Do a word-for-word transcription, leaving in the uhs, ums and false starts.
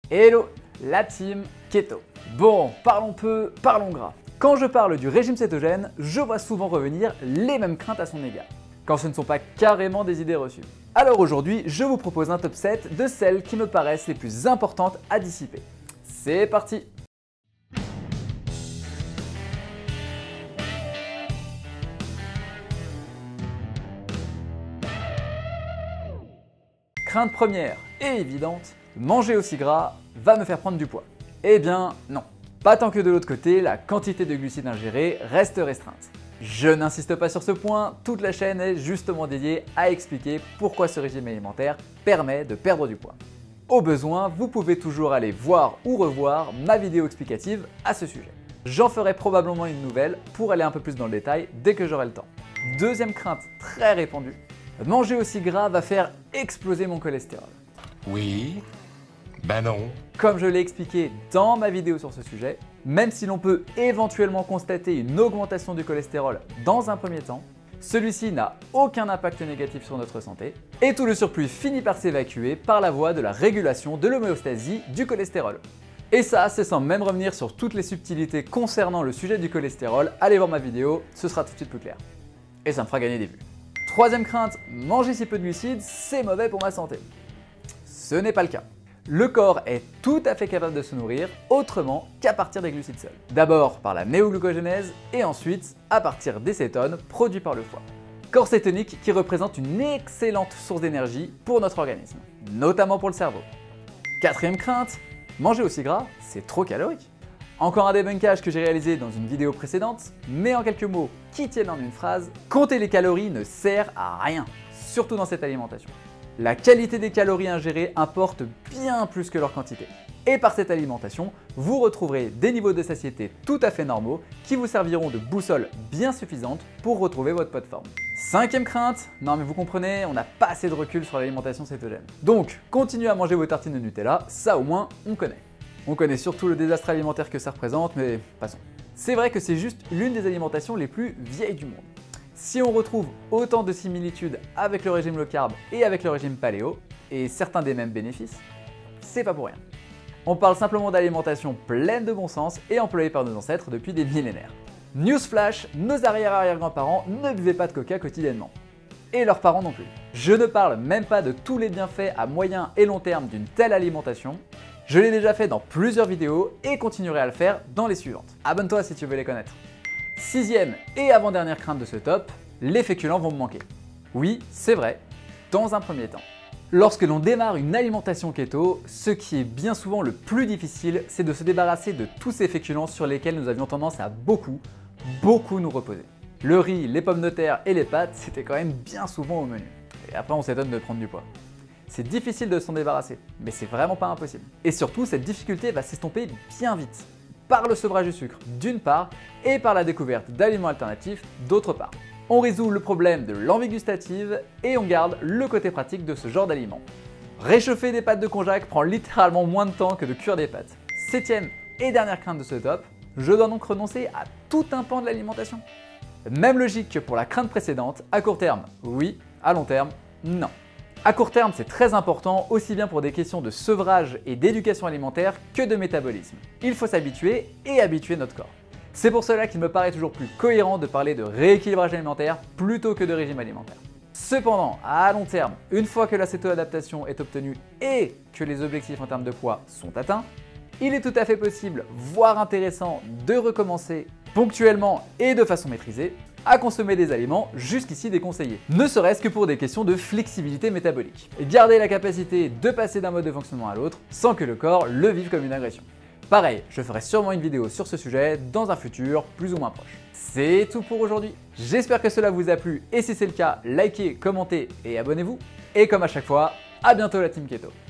Hello, la team Keto. Bon, parlons peu, parlons gras. Quand je parle du régime cétogène, je vois souvent revenir les mêmes craintes à son égard, quand ce ne sont pas carrément des idées reçues. Alors aujourd'hui, je vous propose un top sept de celles qui me paraissent les plus importantes à dissiper. C'est parti! Crainte première et évidente, manger aussi gras va me faire prendre du poids. Eh bien non, pas tant que de l'autre côté, la quantité de glucides ingérés reste restreinte. Je n'insiste pas sur ce point, toute la chaîne est justement dédiée à expliquer pourquoi ce régime alimentaire permet de perdre du poids. Au besoin, vous pouvez toujours aller voir ou revoir ma vidéo explicative à ce sujet. J'en ferai probablement une nouvelle pour aller un peu plus dans le détail dès que j'aurai le temps. Deuxième crainte très répandue, manger aussi gras va faire exploser mon cholestérol. Oui, ben non. Comme je l'ai expliqué dans ma vidéo sur ce sujet, même si l'on peut éventuellement constater une augmentation du cholestérol dans un premier temps, celui-ci n'a aucun impact négatif sur notre santé et tout le surplus finit par s'évacuer par la voie de la régulation de l'homéostasie du cholestérol. Et ça, c'est sans même revenir sur toutes les subtilités concernant le sujet du cholestérol. Allez voir ma vidéo, ce sera tout de suite plus clair. Et ça me fera gagner des vues. Troisième crainte, manger si peu de glucides, c'est mauvais pour ma santé. Ce n'est pas le cas. Le corps est tout à fait capable de se nourrir autrement qu'à partir des glucides seuls. D'abord par la néoglucogénèse et ensuite à partir des cétones produits par le foie. Corps cétonique qui représente une excellente source d'énergie pour notre organisme, notamment pour le cerveau. Quatrième crainte, manger aussi gras, c'est trop calorique. Encore un débunkage que j'ai réalisé dans une vidéo précédente, mais en quelques mots qui tiennent en une phrase, compter les calories ne sert à rien, surtout dans cette alimentation. La qualité des calories ingérées importe bien plus que leur quantité. Et par cette alimentation, vous retrouverez des niveaux de satiété tout à fait normaux qui vous serviront de boussole bien suffisante pour retrouver votre poids de forme. Cinquième crainte, non mais vous comprenez, on n'a pas assez de recul sur l'alimentation cétogène. Donc, continuez à manger vos tartines de Nutella, ça au moins on connaît. On connaît surtout le désastre alimentaire que ça représente, mais passons. C'est vrai que c'est juste l'une des alimentations les plus vieilles du monde. Si on retrouve autant de similitudes avec le régime low carb et avec le régime paléo, et certains des mêmes bénéfices, c'est pas pour rien. On parle simplement d'alimentation pleine de bon sens et employée par nos ancêtres depuis des millénaires. Newsflash, nos arrière-arrière-grands-parents ne buvaient pas de coca quotidiennement. Et leurs parents non plus. Je ne parle même pas de tous les bienfaits à moyen et long terme d'une telle alimentation. Je l'ai déjà fait dans plusieurs vidéos et continuerai à le faire dans les suivantes. Abonne-toi si tu veux les connaître. Sixième et avant-dernière crainte de ce top, les féculents vont me manquer. Oui, c'est vrai, dans un premier temps. Lorsque l'on démarre une alimentation keto, ce qui est bien souvent le plus difficile, c'est de se débarrasser de tous ces féculents sur lesquels nous avions tendance à beaucoup, beaucoup nous reposer. Le riz, les pommes de terre et les pâtes, c'était quand même bien souvent au menu. Et après on s'étonne de prendre du poids. C'est difficile de s'en débarrasser, mais c'est vraiment pas impossible. Et surtout, cette difficulté va s'estomper bien vite. Par le sevrage du sucre d'une part et par la découverte d'aliments alternatifs d'autre part. On résout le problème de l'envie gustative et on garde le côté pratique de ce genre d'aliments. Réchauffer des pâtes de konjac prend littéralement moins de temps que de cuire des pâtes. Septième et dernière crainte de ce top, je dois donc renoncer à tout un pan de l'alimentation. Même logique que pour la crainte précédente, à court terme, oui, à long terme, non. À court terme, c'est très important, aussi bien pour des questions de sevrage et d'éducation alimentaire que de métabolisme. Il faut s'habituer et habituer notre corps. C'est pour cela qu'il me paraît toujours plus cohérent de parler de rééquilibrage alimentaire plutôt que de régime alimentaire. Cependant, à long terme, une fois que la céto-adaptation est obtenue et que les objectifs en termes de poids sont atteints, il est tout à fait possible, voire intéressant, de recommencer ponctuellement et de façon maîtrisée à consommer des aliments jusqu'ici déconseillés, ne serait-ce que pour des questions de flexibilité métabolique. Et garder la capacité de passer d'un mode de fonctionnement à l'autre sans que le corps le vive comme une agression. Pareil, je ferai sûrement une vidéo sur ce sujet dans un futur plus ou moins proche. C'est tout pour aujourd'hui. J'espère que cela vous a plu et si c'est le cas, likez, commentez et abonnez-vous. Et comme à chaque fois, à bientôt la team Keto.